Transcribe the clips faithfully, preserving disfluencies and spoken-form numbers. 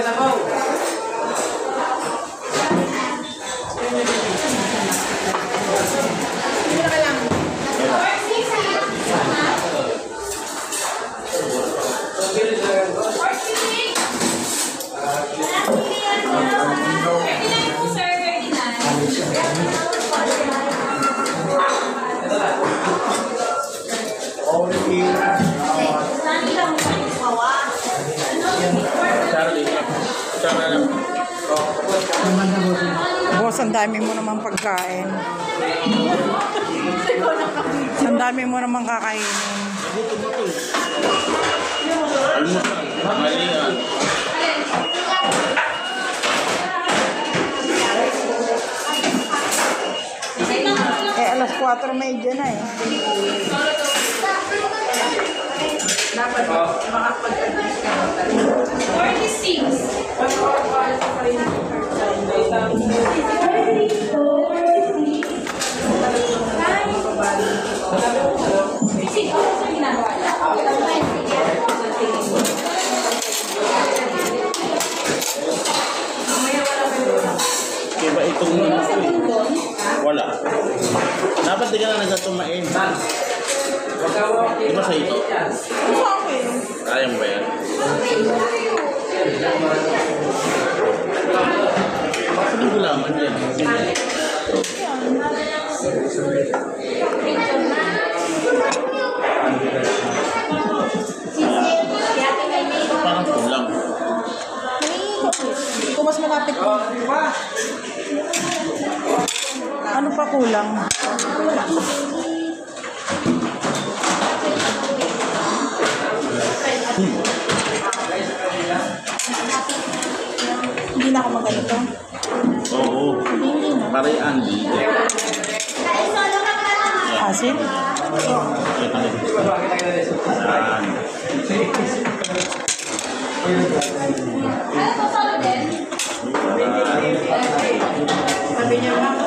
Boss, ang dami mo naman pagkain. Ang dami mo naman kakainin. Eh, alas kwatro media na eh. Dapat makapag-adjust ka. forty-six. Diba itong wala. Dapat di ka na nagatumain. Diba sa ito? Kaya mo ba yan? Ano gulaman yan? Parang kulang. Ito mas malapit ko. Ano pa kulang? Hindi na ako maganito. Oo. Pare Andy. Asin? Yan. Sabi niya, mama,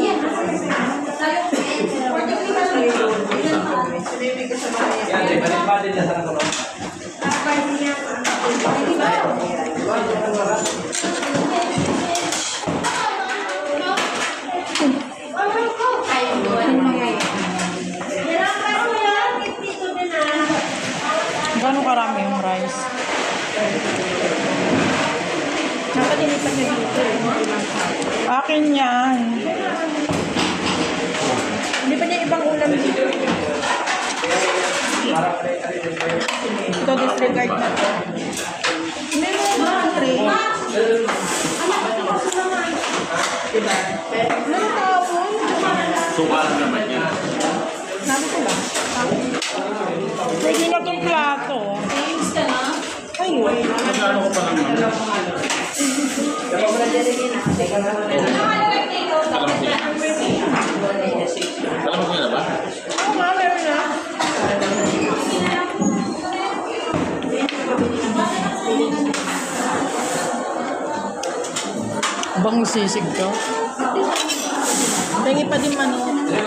Gano'ng karami yung rice? nakalinitan niya dito. Akin yan. Hindi pa niya ibang ulam dito. Ito, disregard na to. Meron mga tray. Diba? Meron tapon. Sukalan naman yan. Sabi ko lang. Pwede na itong plato. Thanks ka na. Ayun. Magkano ko pa naman? Ano ka nag-take out? Alam mo yan? Alam mo yan na ba? Oo nga, meron na. Bang sisig ka? Tingi pa din manok.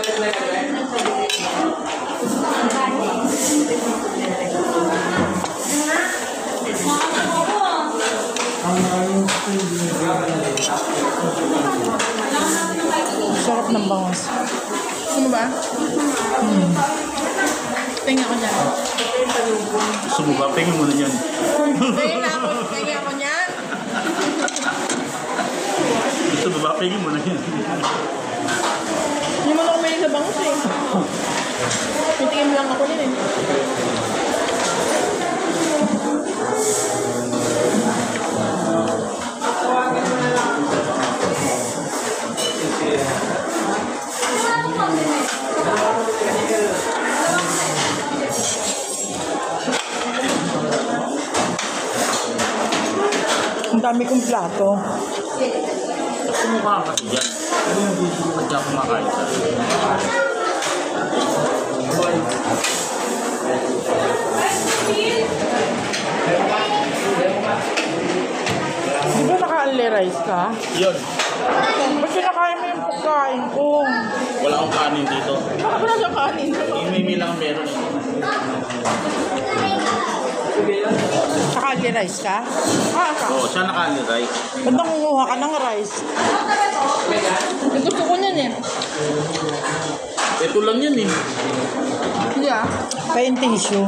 Sarap ng bangas. Ano ba? Hmm. Tingnan ko dyan. Gusto mo ba? Pingin mo na yan. Tingnan ako. Tingnan ako dyan. Gusto mo ba? Pingin mo na yan. Hindi mo na kumain sa bangus eh. Tingin lang ako din eh. Ang dami kong plato. Kumukha ka kasi dyan. Pag ka kumakain sa Di ba naka-only rice ka? yun. Ba't kinakain mo yung pagkain ko? Wala akong kanin dito. Baka pa nagkakanin. Imimi lang ang meron. Saka naka-only rice ka? Ah, ka. Oo, siya naka-rice. Ba't nangunguha ka ng rice? Eh, gusto ko nun eh. Ito lang yan eh. Hindi ah. Pain tissue.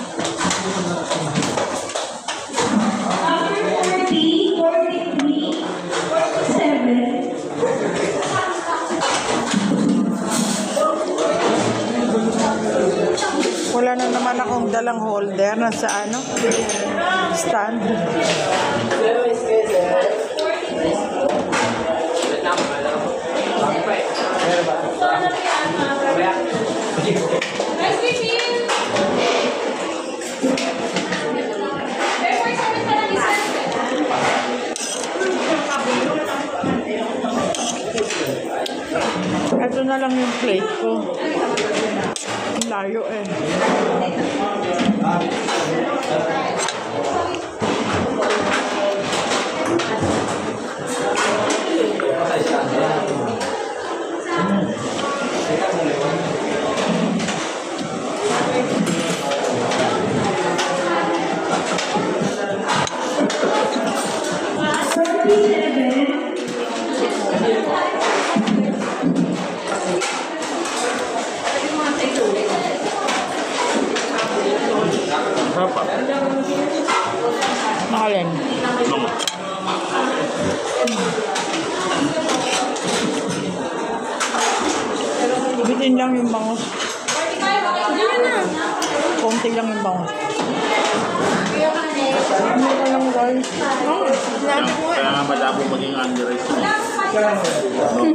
Wala na naman akong dalang holder na sa ano, stand. Nice meeting you. February seven pa lang isa. Ito na lang yung plate ko. Ang layo eh. Apa? Makalin. Ano? Bitin lang yung bangus. Konti lang yung bangus. Ano ka lang rice? Oh, sinabi ko Kaya eh. nga malabo maging under-rice. No?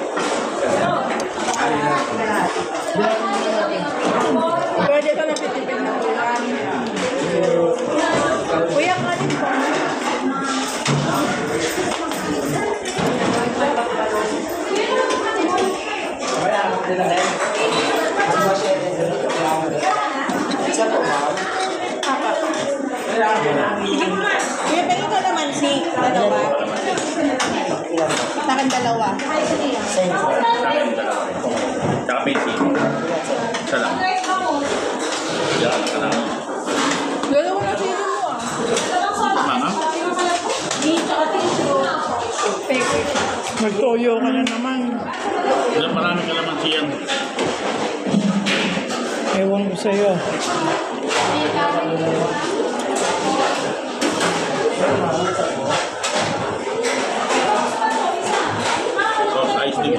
Pwede ito na pitipid na ulan. Kuya, kanin po. Kuya, pwede ito naman si dalawa. Sa akin dalawa. Sa akin dalawa. Tsaka pencil. Isa lang. Yan ka lang. Dalawa na sino mo ah. Mama? Nagtoyo ka na naman. Ilang marami ka naman siyan. Ewan ko sa'yo. So, size din.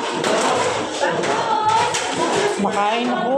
Makain ako.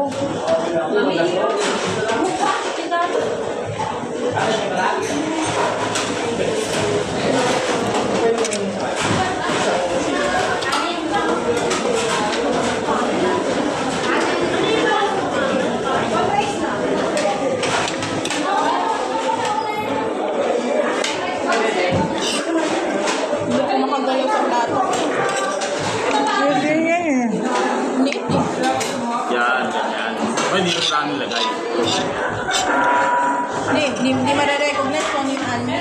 Hindi ko makagalaw sa plato. Pwede yan eh. Neat eh. Yan, ganyan. Ay, hindi ko lang nilagay. Hindi, hindi, hindi mare-recognize kung ano yung ano.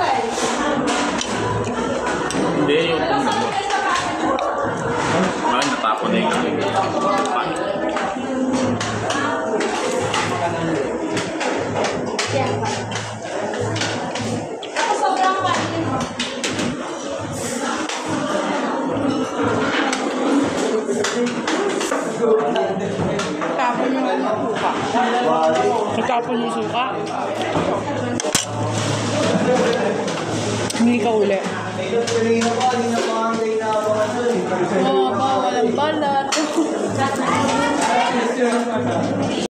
Hindi, yung kung ano. Ay, natapon na yung pan. Ako sobrang kain. Tapon yung suka. Nagtapon yung suka. Hindi ka uli. Oo, oh, walang balat.